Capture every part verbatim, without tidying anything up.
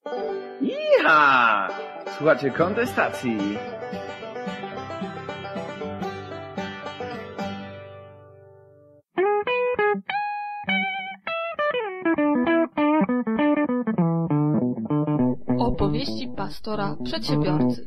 Iha! Słuchajcie kontestacji. Opowieści pastora przedsiębiorcy.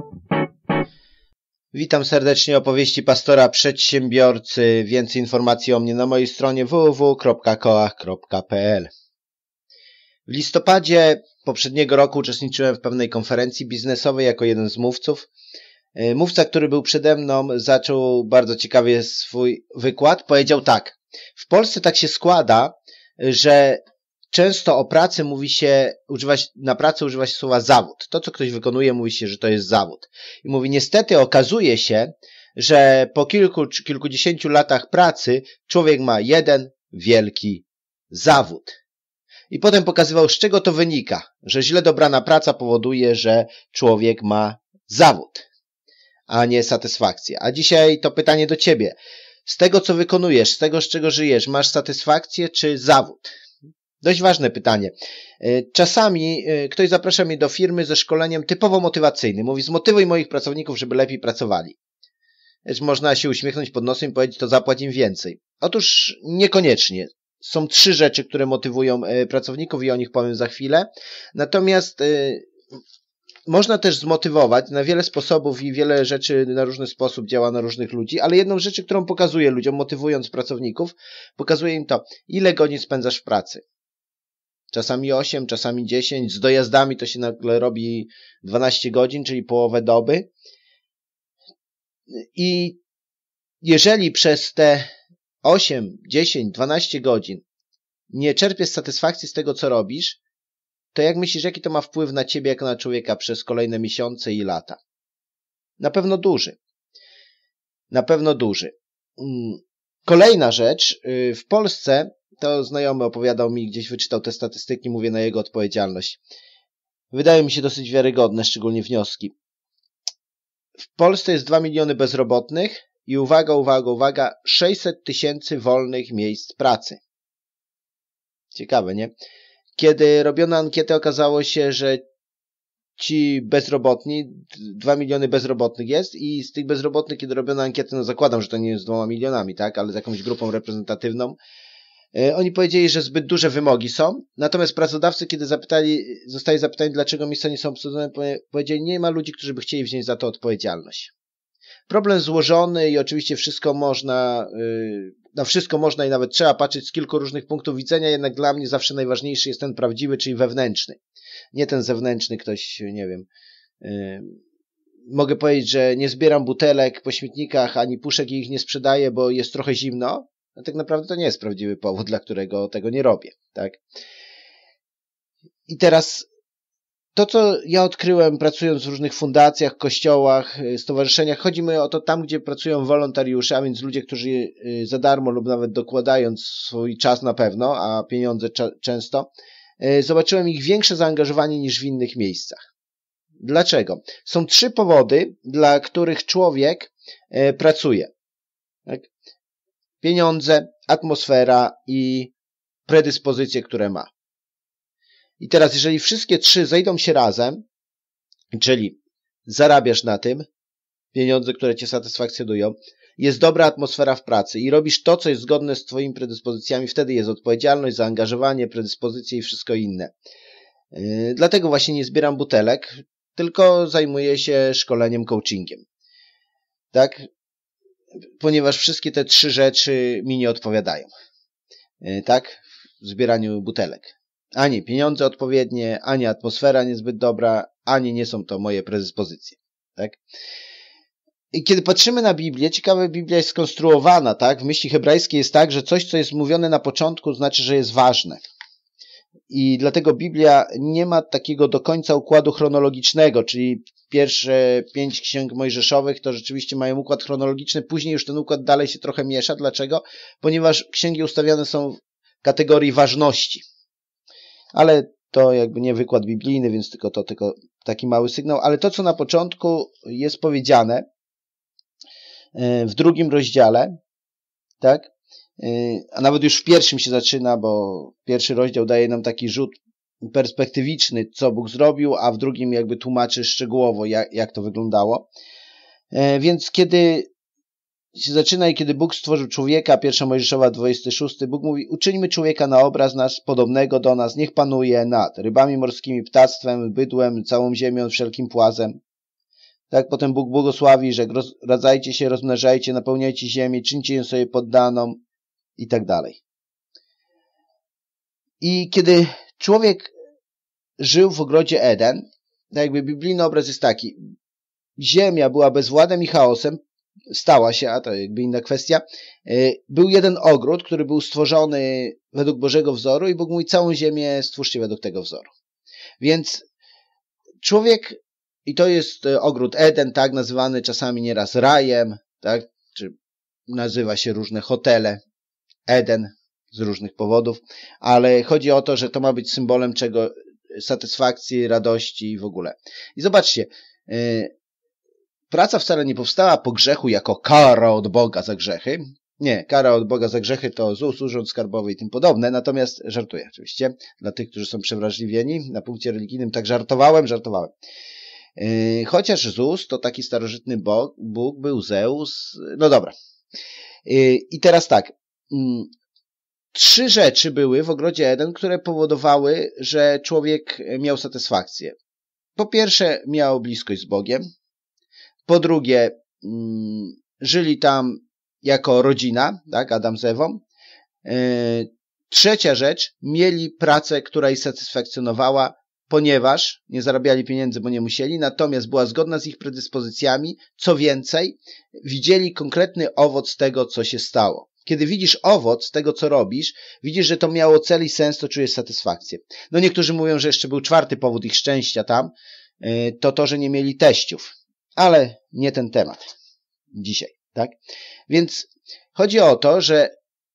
Witam serdecznie, opowieści pastora przedsiębiorcy. Więcej informacji o mnie na mojej stronie w w w kropka kołach kropka p l. W listopadzie poprzedniego roku uczestniczyłem w pewnej konferencji biznesowej jako jeden z mówców. Mówca, który był przede mną, zaczął bardzo ciekawie swój wykład. Powiedział tak: w Polsce tak się składa, że często o pracy mówi się, używa się, na pracę używa się słowa zawód. To, co ktoś wykonuje, mówi się, że to jest zawód. I mówi, niestety okazuje się, że po kilku czy kilkudziesięciu latach pracy człowiek ma jeden wielki zawód. I potem pokazywał, z czego to wynika, że źle dobrana praca powoduje, że człowiek ma zawód, a nie satysfakcję. A dzisiaj to pytanie do ciebie. Z tego, co wykonujesz, z tego, z czego żyjesz, masz satysfakcję czy zawód? Dość ważne pytanie. Czasami ktoś zaprasza mnie do firmy ze szkoleniem typowo motywacyjnym. Mówi, zmotywuj moich pracowników, żeby lepiej pracowali. Lecz można się uśmiechnąć pod nosem i powiedzieć, to zapłać im więcej. Otóż niekoniecznie. Są trzy rzeczy, które motywują pracowników i o nich powiem za chwilę. Natomiast y, można też zmotywować na wiele sposobów i wiele rzeczy na różny sposób działa na różnych ludzi, ale jedną rzeczy, którą pokazuję ludziom, motywując pracowników, pokazuję im to, ile godzin spędzasz w pracy. Czasami osiem, czasami dziesięć, z dojazdami to się nagle robi dwanaście godzin, czyli połowę doby. I jeżeli przez te osiem, dziesięć, dwanaście godzin nie czerpiesz satysfakcji z tego, co robisz, to jak myślisz, jaki to ma wpływ na ciebie jako na człowieka przez kolejne miesiące i lata? Na pewno duży. Na pewno duży. Kolejna rzecz. W Polsce, to znajomy opowiadał mi, gdzieś wyczytał te statystyki, mówię na jego odpowiedzialność. Wydaje mi się dosyć wiarygodne, szczególnie wnioski. W Polsce jest dwa miliony bezrobotnych i uwaga, uwaga, uwaga, sześćset tysięcy wolnych miejsc pracy. Ciekawe, nie? Kiedy robiono ankietę, okazało się, że ci bezrobotni, dwa miliony bezrobotnych jest i z tych bezrobotnych, kiedy robiono ankietę, no zakładam, że to nie jest z dwoma milionami, tak, ale z jakąś grupą reprezentatywną, yy, oni powiedzieli, że zbyt duże wymogi są, natomiast pracodawcy, kiedy zapytali, zostali zapytani, dlaczego miejsca nie są obsadzone, powiedzieli, nie ma ludzi, którzy by chcieli wziąć za to odpowiedzialność. Problem złożony i oczywiście wszystko można, yy, na wszystko można i nawet trzeba patrzeć z kilku różnych punktów widzenia, jednak dla mnie zawsze najważniejszy jest ten prawdziwy, czyli wewnętrzny. Nie ten zewnętrzny, ktoś, nie wiem, yy, mogę powiedzieć, że nie zbieram butelek po śmietnikach, ani puszek i ich nie sprzedaję, bo jest trochę zimno, a tak naprawdę to nie jest prawdziwy powód, dla którego tego nie robię, tak? I teraz to, co ja odkryłem pracując w różnych fundacjach, kościołach, stowarzyszeniach, chodzi mi o to tam, gdzie pracują wolontariusze, a więc ludzie, którzy za darmo lub nawet dokładając swój czas na pewno, a pieniądze często, zobaczyłem ich większe zaangażowanie niż w innych miejscach. Dlaczego? Są trzy powody, dla których człowiek pracuje. Tak? Pieniądze, atmosfera i predyspozycje, które ma. I teraz, jeżeli wszystkie trzy zejdą się razem, czyli zarabiasz na tym, pieniądze, które cię satysfakcjonują, jest dobra atmosfera w pracy i robisz to, co jest zgodne z twoimi predyspozycjami, wtedy jest odpowiedzialność, zaangażowanie, predyspozycje i wszystko inne. Yy, dlatego właśnie nie zbieram butelek, tylko zajmuję się szkoleniem, coachingiem. Tak? Ponieważ wszystkie te trzy rzeczy mi nie odpowiadają. Yy, tak? W zbieraniu butelek. Ani pieniądze odpowiednie, ani atmosfera niezbyt dobra, ani nie są to moje predyspozycje. Tak? I kiedy patrzymy na Biblię, ciekawe, Biblia jest skonstruowana, tak? W myśli hebrajskiej jest tak, że coś, co jest mówione na początku, znaczy, że jest ważne. I dlatego Biblia nie ma takiego do końca układu chronologicznego, czyli pierwsze pięć ksiąg mojżeszowych to rzeczywiście mają układ chronologiczny, później już ten układ dalej się trochę miesza. Dlaczego? Ponieważ księgi ustawiane są w kategorii ważności. Ale to jakby nie wykład biblijny, więc tylko to tylko taki mały sygnał. Ale to, co na początku jest powiedziane w drugim rozdziale, tak? A nawet już w pierwszym się zaczyna, bo pierwszy rozdział daje nam taki rzut perspektywiczny, co Bóg zrobił, a w drugim jakby tłumaczy szczegółowo, jak, jak to wyglądało. Więc kiedy się zaczyna i kiedy Bóg stworzył człowieka, pierwsza Mojżeszowa dwudziesty szósty, Bóg mówi, uczyńmy człowieka na obraz nasz, podobnego do nas, niech panuje nad rybami morskimi, ptactwem, bydłem, całą ziemią, wszelkim płazem. Tak, potem Bóg błogosławi, że radzajcie się, rozmnażajcie, napełniajcie ziemię, czyńcie ją sobie poddaną i tak dalej. I kiedy człowiek żył w ogrodzie Eden, tak jakby biblijny obraz jest taki, ziemia była bezwładem i chaosem, stała się, a to jakby inna kwestia, był jeden ogród, który był stworzony według Bożego wzoru i Bóg mówi, całą ziemię stwórzcie według tego wzoru. Więc człowiek, i to jest ogród Eden, tak, nazywany czasami nieraz rajem, tak, czy nazywa się różne hotele Eden z różnych powodów, ale chodzi o to, że to ma być symbolem czego? Satysfakcji, radości i w ogóle. I zobaczcie, yy, praca wcale nie powstała po grzechu jako kara od Boga za grzechy. Nie, kara od Boga za grzechy to ZUS, Urząd Skarbowy i tym podobne, natomiast żartuję oczywiście, dla tych, którzy są przewrażliwieni na punkcie religijnym, tak żartowałem, żartowałem. Yy, chociaż ZUS to taki starożytny Bóg, Bóg był Zeus, no dobra. Yy, I teraz tak, yy, trzy rzeczy były w ogrodzie Eden, które powodowały, że człowiek miał satysfakcję. Po pierwsze, miał bliskość z Bogiem. Po drugie, mm, żyli tam jako rodzina, tak, Adam z Ewą. Yy, trzecia rzecz, mieli pracę, która ich satysfakcjonowała, ponieważ nie zarabiali pieniędzy, bo nie musieli, natomiast była zgodna z ich predyspozycjami. Co więcej, widzieli konkretny owoc tego, co się stało. Kiedy widzisz owoc tego, co robisz, widzisz, że to miało cel i sens, to czujesz satysfakcję. No niektórzy mówią, że jeszcze był czwarty powód ich szczęścia tam, to to, że nie mieli teściów. Ale nie ten temat dzisiaj, tak? Więc chodzi o to, że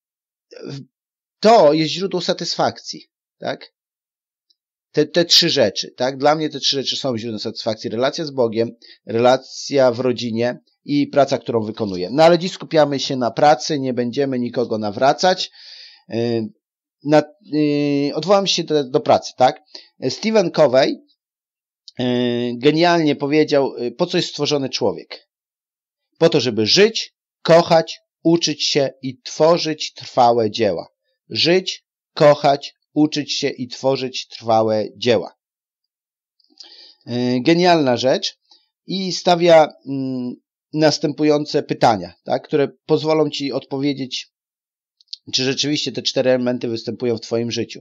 to jest źródło satysfakcji, tak? Te, te trzy rzeczy, tak? Dla mnie te trzy rzeczy są źródłem satysfakcji. Relacja z Bogiem, relacja w rodzinie i praca, którą wykonuję. No ale dziś skupiamy się na pracy, nie będziemy nikogo nawracać. Yy, na, yy, odwołam się do, do pracy, tak? Stephen Covey yy, genialnie powiedział, yy, po co jest stworzony człowiek? Po to, żeby żyć, kochać, uczyć się i tworzyć trwałe dzieła. Żyć, kochać, uczyć się i tworzyć trwałe dzieła. Yy, genialna rzecz i stawia yy, następujące pytania, tak, które pozwolą ci odpowiedzieć, czy rzeczywiście te cztery elementy występują w twoim życiu.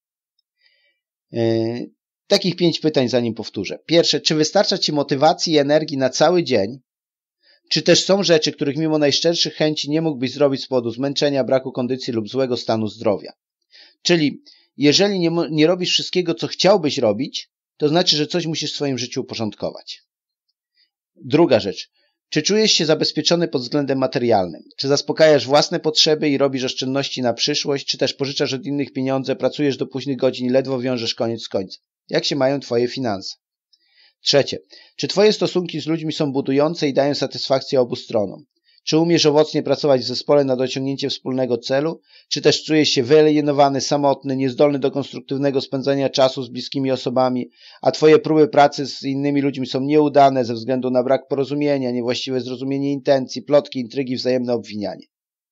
Yy, takich pięć pytań, zanim powtórzę. Pierwsze, czy wystarcza ci motywacji i energii na cały dzień, czy też są rzeczy, których mimo najszczerszych chęci nie mógłbyś zrobić z powodu zmęczenia, braku kondycji lub złego stanu zdrowia. Czyli jeżeli nie, nie robisz wszystkiego, co chciałbyś robić, to znaczy, że coś musisz w swoim życiu uporządkować. Druga rzecz. Czy czujesz się zabezpieczony pod względem materialnym? Czy zaspokajasz własne potrzeby i robisz oszczędności na przyszłość? Czy też pożyczasz od innych pieniądze, pracujesz do późnych godzin i ledwo wiążesz koniec z końcem? Jak się mają twoje finanse? Trzecie. Czy twoje stosunki z ludźmi są budujące i dają satysfakcję obu stronom? Czy umiesz owocnie pracować w zespole na osiągnięcie wspólnego celu? Czy też czujesz się wyalienowany, samotny, niezdolny do konstruktywnego spędzania czasu z bliskimi osobami, a twoje próby pracy z innymi ludźmi są nieudane ze względu na brak porozumienia, niewłaściwe zrozumienie intencji, plotki, intrygi, wzajemne obwinianie?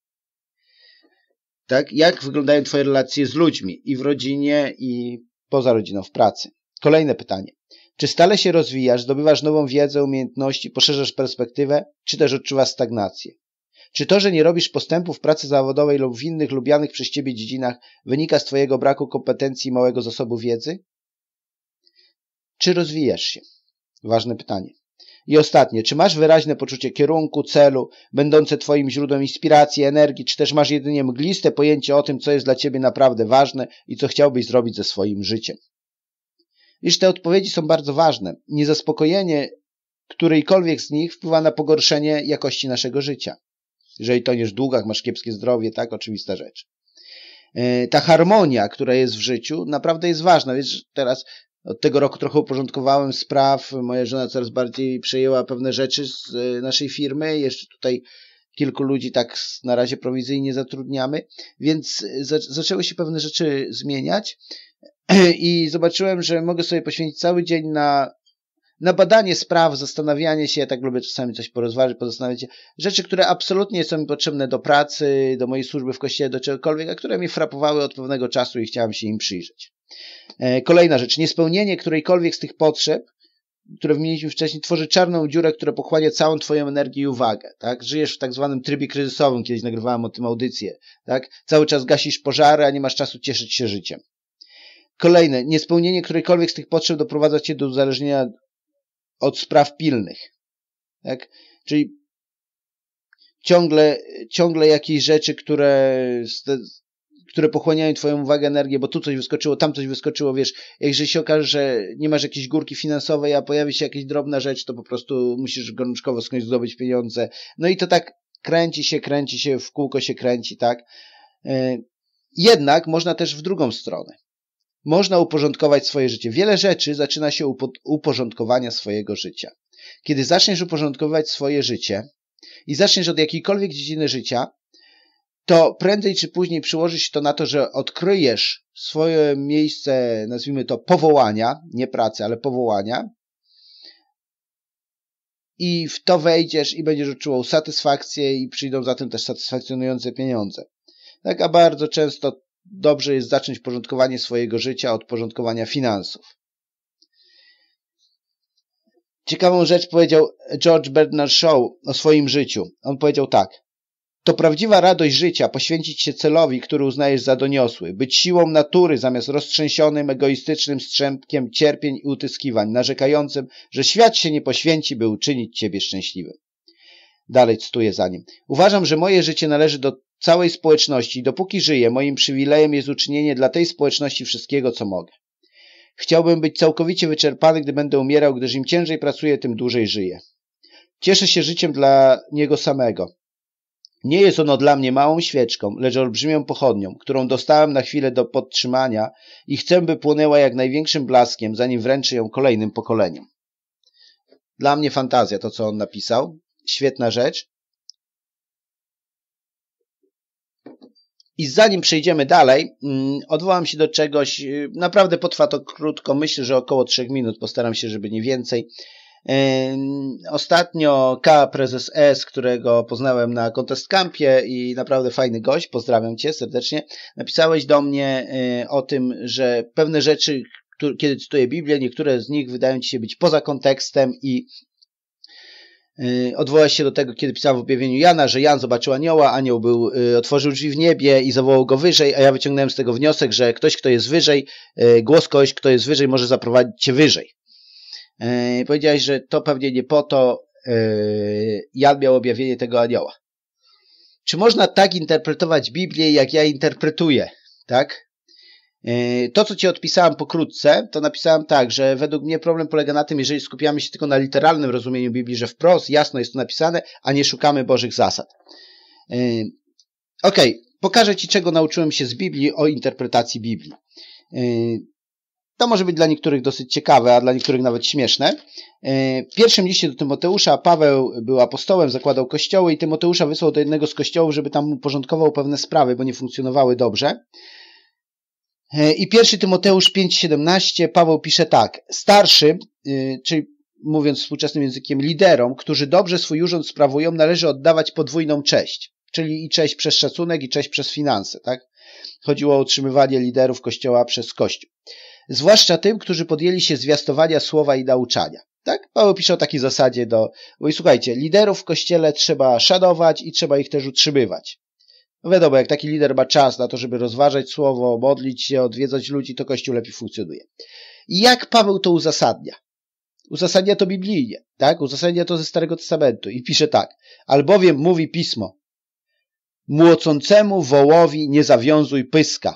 Tak? Jak wyglądają twoje relacje z ludźmi i w rodzinie, i poza rodziną, w pracy? Kolejne pytanie. Czy stale się rozwijasz, zdobywasz nową wiedzę, umiejętności, poszerzasz perspektywę, czy też odczuwasz stagnację? Czy to, że nie robisz postępu w pracy zawodowej lub w innych lubianych przez ciebie dziedzinach, wynika z twojego braku kompetencji i małego zasobu wiedzy? Czy rozwijasz się? Ważne pytanie. I ostatnie, czy masz wyraźne poczucie kierunku, celu, będące twoim źródłem inspiracji, energii, czy też masz jedynie mgliste pojęcie o tym, co jest dla ciebie naprawdę ważne i co chciałbyś zrobić ze swoim życiem? Iż te odpowiedzi są bardzo ważne. Niezaspokojenie którejkolwiek z nich wpływa na pogorszenie jakości naszego życia. Jeżeli toniesz w długach, masz kiepskie zdrowie, tak, oczywista rzecz. Ta harmonia, która jest w życiu, naprawdę jest ważna. Wiesz, teraz od tego roku trochę uporządkowałem spraw, moja żona coraz bardziej przejęła pewne rzeczy z naszej firmy, jeszcze tutaj kilku ludzi tak na razie prowizyjnie zatrudniamy, więc zaczęły się pewne rzeczy zmieniać, I zobaczyłem, że mogę sobie poświęcić cały dzień na, na badanie spraw, zastanawianie się, ja tak lubię czasami coś porozważyć, pozastanawiać się, rzeczy, które absolutnie są mi potrzebne do pracy, do mojej służby w kościele, do czegokolwiek, a które mnie frapowały od pewnego czasu i chciałem się im przyjrzeć. Kolejna rzecz, niespełnienie którejkolwiek z tych potrzeb, które wymieniliśmy wcześniej, tworzy czarną dziurę, która pochłania całą twoją energię i uwagę, tak? Żyjesz w tak zwanym trybie kryzysowym, kiedyś nagrywałem o tym audycję, tak? Cały czas gasisz pożary, a nie masz czasu cieszyć się życiem. Kolejne, niespełnienie którejkolwiek z tych potrzeb doprowadza cię do uzależnienia od spraw pilnych, tak? Czyli ciągle, ciągle jakieś rzeczy, które które pochłaniają twoją uwagę, energię, bo tu coś wyskoczyło, tam coś wyskoczyło, wiesz, jeżeli się okaże, że nie masz jakiejś górki finansowej, a pojawi się jakaś drobna rzecz, to po prostu musisz gorączkowo skądś zdobyć pieniądze. No i to tak kręci się, kręci się, w kółko się kręci, tak? Jednak można też w drugą stronę. Można uporządkować swoje życie. Wiele rzeczy zaczyna się u uporządkowania swojego życia. Kiedy zaczniesz uporządkować swoje życie i zaczniesz od jakiejkolwiek dziedziny życia, to prędzej czy później przyłoży się to na to, że odkryjesz swoje miejsce, nazwijmy to powołania, nie pracy, ale powołania i w to wejdziesz i będziesz odczuwał satysfakcję i przyjdą za tym też satysfakcjonujące pieniądze. Tak, a bardzo często dobrze jest zacząć porządkowanie swojego życia od porządkowania finansów. Ciekawą rzecz powiedział George Bernard Shaw o swoim życiu. On powiedział tak. To prawdziwa radość życia poświęcić się celowi, który uznajesz za doniosły, być siłą natury zamiast roztrzęsionym, egoistycznym strzępkiem cierpień i utyskiwań, narzekającym, że świat się nie poświęci, by uczynić ciebie szczęśliwym. Dalej cytuję za nim. Uważam, że moje życie należy do całej społeczności i dopóki żyję, moim przywilejem jest uczynienie dla tej społeczności wszystkiego, co mogę. Chciałbym być całkowicie wyczerpany, gdy będę umierał, gdyż im ciężej pracuję, tym dłużej żyję. Cieszę się życiem dla niego samego. Nie jest ono dla mnie małą świeczką, lecz olbrzymią pochodnią, którą dostałem na chwilę do podtrzymania i chcę, by płonęła jak największym blaskiem, zanim wręczę ją kolejnym pokoleniom. Dla mnie fantazja, to co on napisał. Świetna rzecz. I zanim przejdziemy dalej, odwołam się do czegoś, naprawdę potrwa to krótko, myślę, że około trzech minut, postaram się, żeby nie więcej. Ostatnio K. Prezes S., którego poznałem na Contest Campie i naprawdę fajny gość, pozdrawiam cię serdecznie, napisałeś do mnie o tym, że pewne rzeczy, kiedy cytuję Biblię, niektóre z nich wydają ci się być poza kontekstem i odwołałeś się do tego, kiedy pisałem w objawieniu Jana, że Jan zobaczył anioła, anioł był, otworzył drzwi w niebie i zawołał go wyżej, a ja wyciągnąłem z tego wniosek, że ktoś, kto jest wyżej, głos kogoś, kto jest wyżej, może zaprowadzić cię wyżej. Yy, powiedziałeś, że to pewnie nie po to yy, Jan miał objawienie tego anioła. Czy można tak interpretować Biblię, jak ja interpretuję? Tak? Yy, to, co ci odpisałem pokrótce, to napisałem tak, że według mnie problem polega na tym, jeżeli skupiamy się tylko na literalnym rozumieniu Biblii, że wprost, jasno jest to napisane, a nie szukamy Bożych zasad. Yy, Okej, okay. Pokażę ci, czego nauczyłem się z Biblii o interpretacji Biblii. Yy, To może być dla niektórych dosyć ciekawe, a dla niektórych nawet śmieszne. W pierwszym liście do Tymoteusza Paweł był apostołem, zakładał kościoły i Tymoteusza wysłał do jednego z kościołów, żeby tam uporządkował pewne sprawy, bo nie funkcjonowały dobrze. I pierwszy Tymoteusz pięć siedemnaście Paweł pisze tak. Starszym, czyli mówiąc współczesnym językiem, liderom, którzy dobrze swój urząd sprawują, należy oddawać podwójną cześć. Czyli i cześć przez szacunek, i cześć przez finanse. Tak? Chodziło o utrzymywanie liderów kościoła przez kościół. Zwłaszcza tym, którzy podjęli się zwiastowania słowa i nauczania. Tak? Paweł pisze o takiej zasadzie do... Bo i słuchajcie, liderów w kościele trzeba szanować i trzeba ich też utrzymywać. No wiadomo, jak taki lider ma czas na to, żeby rozważać słowo, modlić się, odwiedzać ludzi, to kościół lepiej funkcjonuje. I jak Paweł to uzasadnia? Uzasadnia to biblijnie, tak? Uzasadnia to ze Starego Testamentu i pisze tak. Albowiem mówi Pismo, młocącemu wołowi nie zawiązuj pyska.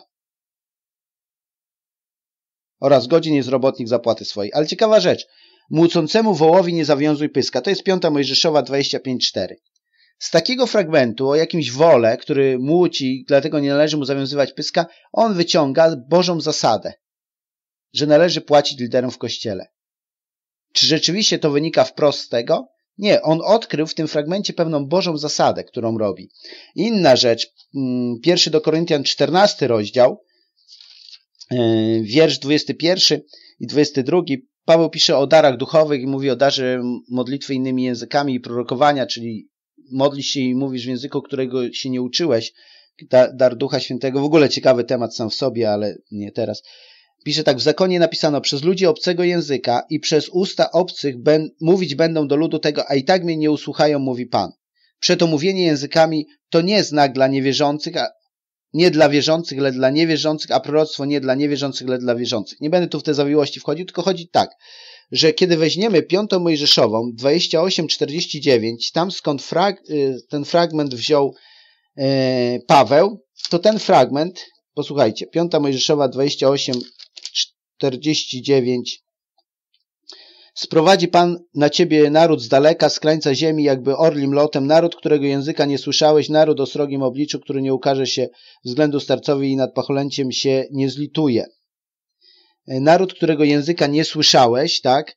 Oraz godzin jest robotnik zapłaty swojej. Ale ciekawa rzecz. Młócącemu wołowi nie zawiązuj pyska. To jest piąta Mojżeszowa dwadzieścia pięć cztery. Z takiego fragmentu o jakimś wole, który młóci, dlatego nie należy mu zawiązywać pyska, on wyciąga Bożą zasadę, że należy płacić liderom w kościele. Czy rzeczywiście to wynika wprost z tego? Nie, on odkrył w tym fragmencie pewną Bożą zasadę, którą robi. Inna rzecz, pierwszy do Koryntian czternasty rozdział, wiersz dwudziesty pierwszy i dwudziesty drugi. Paweł pisze o darach duchowych i mówi o darze modlitwy innymi językami i prorokowania, czyli modlisz się i mówisz w języku, którego się nie uczyłeś. Dar Ducha Świętego. W ogóle ciekawy temat sam w sobie, ale nie teraz. Pisze tak, w zakonie napisano, przez ludzi obcego języka i przez usta obcych ben, mówić będą do ludu tego, a i tak mnie nie usłuchają, mówi Pan. Przeto mówienie językami to nie znak dla niewierzących, a nie dla wierzących, ale dla niewierzących, a proroctwo nie dla niewierzących, ale dla wierzących. Nie będę tu w te zawiłości wchodził, tylko chodzi tak, że kiedy weźmiemy piątą Mojżeszową, dwadzieścia osiem czterdzieści dziewięć, tam skąd frag, ten fragment wziął e, Paweł, to ten fragment, posłuchajcie, piąta Mojżeszowa dwadzieścia osiem czterdzieści dziewięć. Sprowadzi Pan na ciebie naród z daleka, z krańca ziemi, jakby orlim lotem, naród, którego języka nie słyszałeś, naród o srogim obliczu, który nie ukaże się względu starcowi i nad pacholęciem się nie zlituje. Naród, którego języka nie słyszałeś, tak?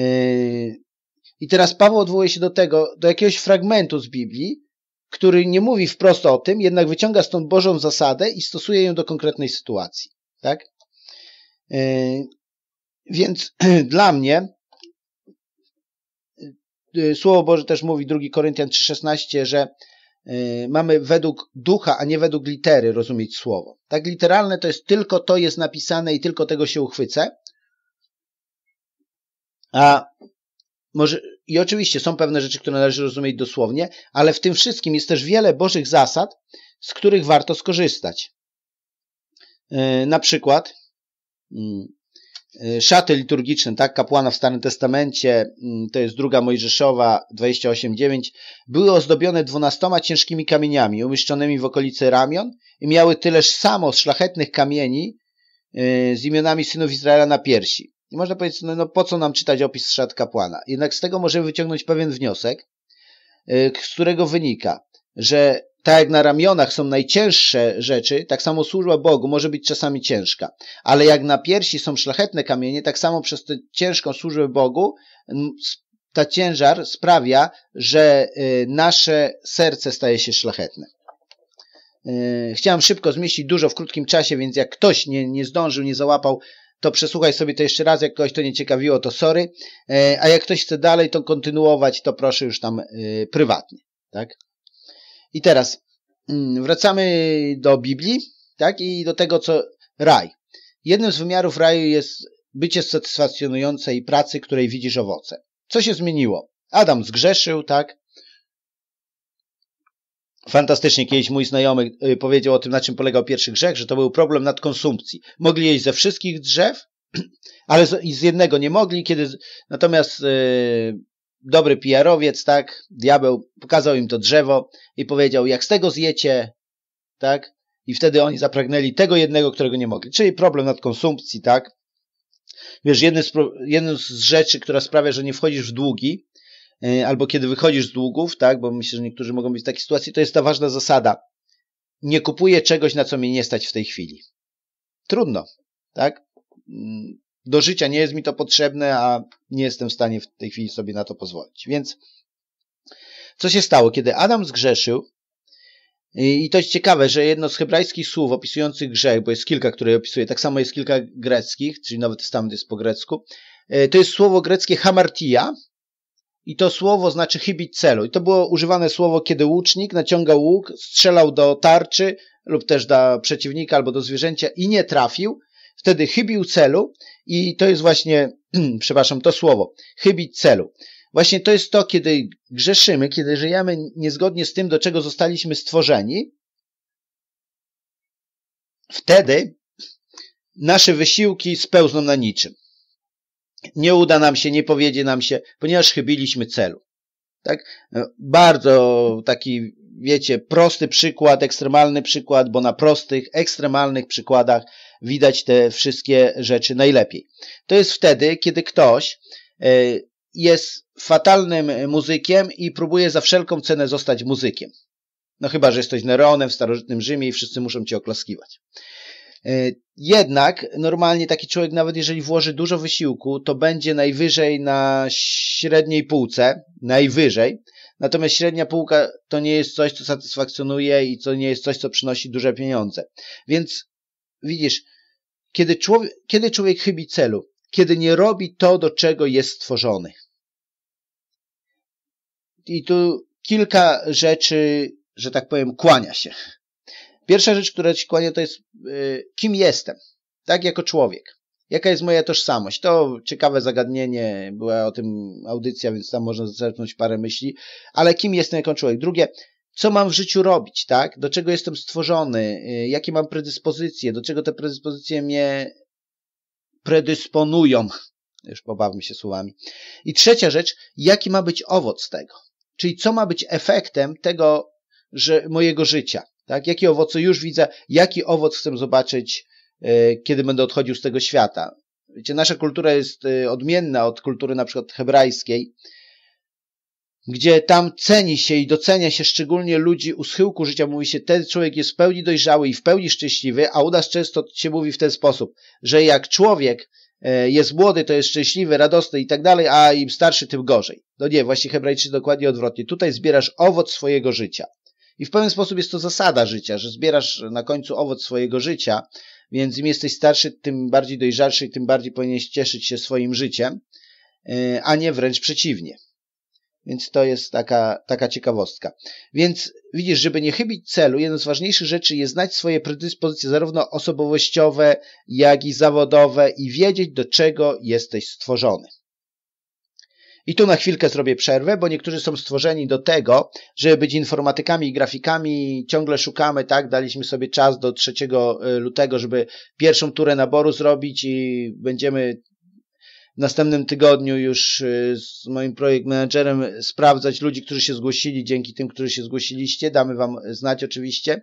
I teraz Paweł odwołuje się do tego, do jakiegoś fragmentu z Biblii, który nie mówi wprost o tym, jednak wyciąga stąd Bożą zasadę i stosuje ją do konkretnej sytuacji, tak? Więc dla mnie Słowo Boże też mówi, drugi Koryntian trzy szesnaście, że mamy według ducha, a nie według litery rozumieć słowo. Tak literalne to jest tylko to jest napisane i tylko tego się uchwycę. A może, i oczywiście są pewne rzeczy, które należy rozumieć dosłownie, ale w tym wszystkim jest też wiele Bożych zasad, z których warto skorzystać. Na przykład szaty liturgiczne, tak, kapłana w Starym Testamencie, to jest druga Mojżeszowa dwadzieścia osiem dziewięć, były ozdobione dwunastoma ciężkimi kamieniami umieszczonymi w okolicy ramion i miały tyleż samo szlachetnych kamieni z imionami synów Izraela na piersi. I można powiedzieć, no, no po co nam czytać opis szat kapłana? Jednak z tego możemy wyciągnąć pewien wniosek, z którego wynika, że tak jak na ramionach są najcięższe rzeczy, tak samo służba Bogu może być czasami ciężka. Ale jak na piersi są szlachetne kamienie, tak samo przez tę ciężką służbę Bogu ta ciężar sprawia, że nasze serce staje się szlachetne. Chciałem szybko zmieścić dużo w krótkim czasie, więc jak ktoś nie, nie zdążył, nie załapał, to przesłuchaj sobie to jeszcze raz, jak kogoś to nie ciekawiło, to sorry. A jak ktoś chce dalej to kontynuować, to proszę już tam prywatnie, tak? I teraz wracamy do Biblii, tak? I do tego, co raj. Jednym z wymiarów raju jest bycie satysfakcjonującej pracy, której widzisz owoce. Co się zmieniło? Adam zgrzeszył, tak? Fantastycznie kiedyś mój znajomy powiedział o tym, na czym polegał pierwszy grzech, że to był problem nadkonsumpcji. Mogli jeść ze wszystkich drzew, ale z jednego nie mogli, kiedy natomiast yy, dobry P R owiec, tak, diabeł pokazał im to drzewo i powiedział, jak z tego zjecie, tak, i wtedy oni zapragnęli tego jednego, którego nie mogli. Czyli problem nadkonsumpcji, tak. Wiesz, jednym z, jednym z rzeczy, która sprawia, że nie wchodzisz w długi, yy, albo kiedy wychodzisz z długów, tak, bo myślę, że niektórzy mogą być w takiej sytuacji, to jest ta ważna zasada. Nie kupuję czegoś, na co mnie nie stać w tej chwili. Trudno, tak. Do życia nie jest mi to potrzebne, a nie jestem w stanie w tej chwili sobie na to pozwolić. Więc co się stało? Kiedy Adam zgrzeszył, i to jest ciekawe, że jedno z hebrajskich słów opisujących grzech, bo jest kilka, które opisuje, tak samo jest kilka greckich, czyli Nowy Testament jest po grecku, to jest słowo greckie hamartia i to słowo znaczy chybić celu. I to było używane słowo, kiedy łucznik naciągał łuk, strzelał do tarczy lub też do przeciwnika albo do zwierzęcia i nie trafił, wtedy chybił celu i to jest właśnie, przepraszam, to słowo, chybić celu. Właśnie to jest to, kiedy grzeszymy, kiedy żyjemy niezgodnie z tym, do czego zostaliśmy stworzeni, wtedy nasze wysiłki spełzną na niczym. Nie uda nam się, nie powiedzie nam się, ponieważ chybiliśmy celu. Tak? Bardzo taki, wiecie, prosty przykład, ekstremalny przykład, bo na prostych, ekstremalnych przykładach widać te wszystkie rzeczy najlepiej. To jest wtedy, kiedy ktoś jest fatalnym muzykiem i próbuje za wszelką cenę zostać muzykiem. No chyba, że jesteś Neronem w starożytnym Rzymie i wszyscy muszą cię oklaskiwać. Jednak normalnie taki człowiek, nawet jeżeli włoży dużo wysiłku, to będzie najwyżej na średniej półce, najwyżej. Natomiast średnia półka to nie jest coś, co satysfakcjonuje i to nie jest coś, co przynosi duże pieniądze. Więc widzisz, Kiedy człowiek, kiedy człowiek chybi celu? Kiedy nie robi to, do czego jest stworzony. I tu kilka rzeczy, że tak powiem, kłania się. Pierwsza rzecz, która ci kłania, to jest yy, kim jestem, tak, jako człowiek. Jaka jest moja tożsamość? To ciekawe zagadnienie, była o tym audycja, więc tam można zaczerpnąć parę myśli, ale kim jestem jako człowiek? Drugie, co mam w życiu robić, tak? Do czego jestem stworzony? Yy, jakie mam predyspozycje? Do czego te predyspozycje mnie predysponują? Już pobawmy się słowami. I trzecia rzecz, jaki ma być owoc tego? Czyli co ma być efektem tego, że mojego życia? Tak? Jakie owoce już widzę, jaki owoc chcę zobaczyć, yy, kiedy będę odchodził z tego świata. Wiecie, nasza kultura jest yy, odmienna od kultury na przykład hebrajskiej, gdzie tam ceni się i docenia się szczególnie ludzi u schyłku życia. Mówi się, ten człowiek jest w pełni dojrzały i w pełni szczęśliwy, a u nas często się mówi w ten sposób, że jak człowiek jest młody, to jest szczęśliwy, radosny i tak dalej, a im starszy, tym gorzej. No nie, właśnie Hebrajczycy dokładnie odwrotnie. Tutaj zbierasz owoc swojego życia. I w pewien sposób jest to zasada życia, że zbierasz na końcu owoc swojego życia, więc im jesteś starszy, tym bardziej dojrzalszy i tym bardziej powinieneś cieszyć się swoim życiem, a nie wręcz przeciwnie. Więc to jest taka, taka ciekawostka. Więc widzisz, żeby nie chybić celu, jedną z ważniejszych rzeczy jest znać swoje predyspozycje, zarówno osobowościowe, jak i zawodowe i wiedzieć, do czego jesteś stworzony. I tu na chwilkę zrobię przerwę, bo niektórzy są stworzeni do tego, żeby być informatykami i grafikami. Ciągle szukamy, tak? Daliśmy sobie czas do trzeciego lutego, żeby pierwszą turę naboru zrobić i będziemy w następnym tygodniu już z moim projekt managerem sprawdzać ludzi, którzy się zgłosili. Dzięki tym, którzy się zgłosiliście, damy wam znać oczywiście.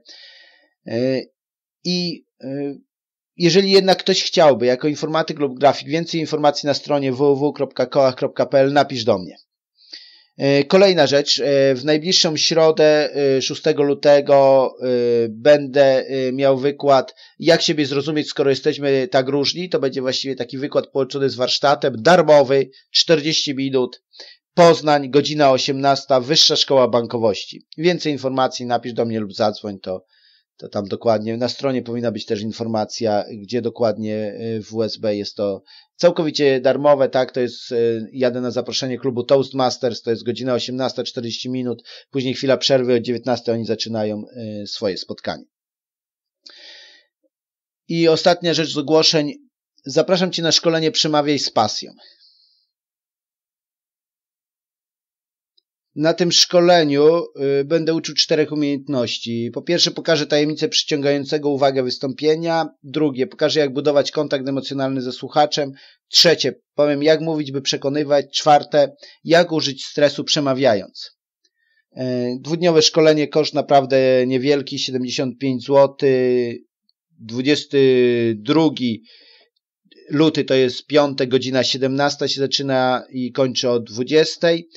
I jeżeli jednak ktoś chciałby, jako informatyk lub grafik, więcej informacji na stronie w w w kropka koach kropka p l, napisz do mnie. Kolejna rzecz, w najbliższą środę, szóstego lutego, będę miał wykład, jak siebie zrozumieć, skoro jesteśmy tak różni. To będzie właściwie taki wykład połączony z warsztatem, darmowy, czterdzieści minut, Poznań, godzina osiemnasta, Wyższa Szkoła Bankowości. Więcej informacji napisz do mnie lub zadzwoń, to, to tam dokładnie, na stronie powinna być też informacja, gdzie dokładnie w U S B jest to całkowicie darmowe, tak, to jest, jadę na zaproszenie klubu Toastmasters, to jest godzina osiemnasta, czterdzieści minut, później chwila przerwy, o dziewiętnastej oni zaczynają swoje spotkanie. I ostatnia rzecz z ogłoszeń, zapraszam Cię na szkolenie Przemawiaj z pasją. Na tym szkoleniu y, będę uczył czterech umiejętności. Po pierwsze pokażę tajemnicę przyciągającego uwagę wystąpienia. Drugie, pokażę jak budować kontakt emocjonalny ze słuchaczem. Trzecie, powiem jak mówić, by przekonywać. Czwarte, jak użyć stresu przemawiając. Y, dwudniowe szkolenie, koszt naprawdę niewielki, siedemdziesiąt pięć złotych. dwudziestego drugiego luty to jest piątek, godzina siedemnasta się zaczyna i kończy o dwudziestej.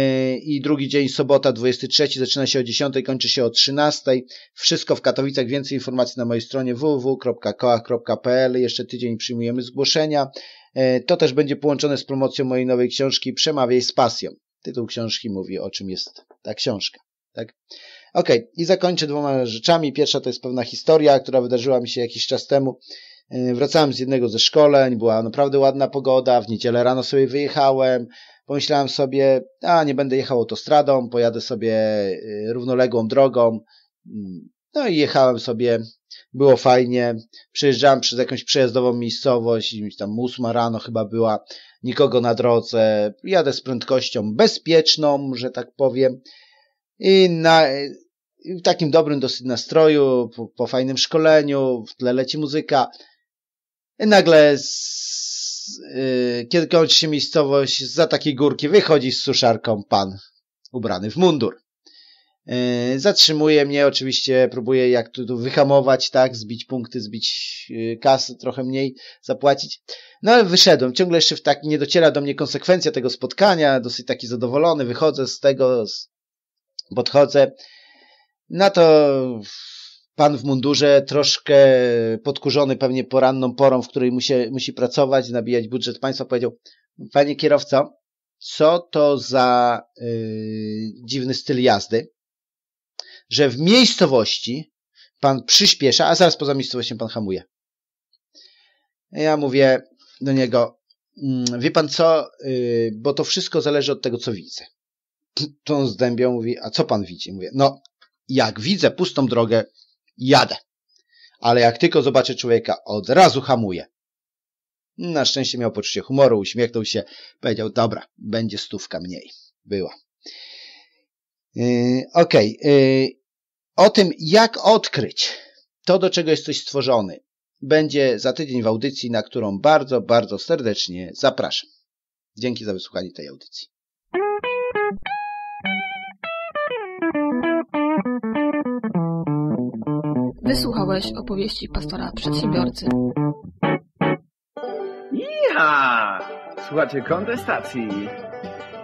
I drugi dzień, sobota, dwudziestego trzeciego, zaczyna się o dziesiątej, kończy się o trzynastej. Wszystko w Katowicach. Więcej informacji na mojej stronie w w w kropka koach kropka p l. Jeszcze tydzień przyjmujemy zgłoszenia. To też będzie połączone z promocją mojej nowej książki Przemawiaj z pasją. Tytuł książki mówi, o czym jest ta książka. Tak? Ok, i zakończę dwoma rzeczami. Pierwsza to jest pewna historia, która wydarzyła mi się jakiś czas temu. Wracałem z jednego ze szkoleń, była naprawdę ładna pogoda, w niedzielę rano sobie wyjechałem. Pomyślałem sobie, a nie będę jechał autostradą, pojadę sobie równoległą drogą. No i jechałem sobie, było fajnie. Przejeżdżałem przez jakąś przejazdową miejscowość, tam ósma rano chyba była, nikogo na drodze. Jadę z prędkością bezpieczną, że tak powiem. I na, w takim dobrym dosyć nastroju, po, po fajnym szkoleniu, w tle leci muzyka. I nagle z, yy, kiedy kończy się miejscowość, za takiej górki wychodzi z suszarką pan ubrany w mundur. Yy, zatrzymuje mnie, oczywiście próbuje jak tu, tu wyhamować, tak, zbić punkty, zbić yy, kasy, trochę mniej zapłacić. No ale wyszedłem, ciągle jeszcze w tak, nie dociera do mnie konsekwencja tego spotkania, dosyć taki zadowolony, wychodzę z tego, z, podchodzę. Na to pan w mundurze, troszkę podkurzony pewnie poranną porą, w której musi, musi pracować, nabijać budżet państwa, powiedział: panie kierowco, co to za yy, dziwny styl jazdy, że w miejscowości pan przyspiesza, a zaraz poza miejscowością pan hamuje. Ja mówię do niego, wie pan co, bo to wszystko zależy od tego, co widzę. To on zdębiał, mówi, a co pan widzi? Mówię, no, jak widzę pustą drogę, jadę. Ale jak tylko zobaczę człowieka, od razu hamuję. Na szczęście miał poczucie humoru, uśmiechnął się, powiedział, dobra, będzie stówka mniej. Była. Yy, Okej. Okay. Yy, o tym, jak odkryć to, do czego jesteś stworzony, będzie za tydzień w audycji, na którą bardzo, bardzo serdecznie zapraszam. Dzięki za wysłuchanie tej audycji. Wysłuchałeś opowieści pastora przedsiębiorcy. Iha! Słuchajcie kontestacji.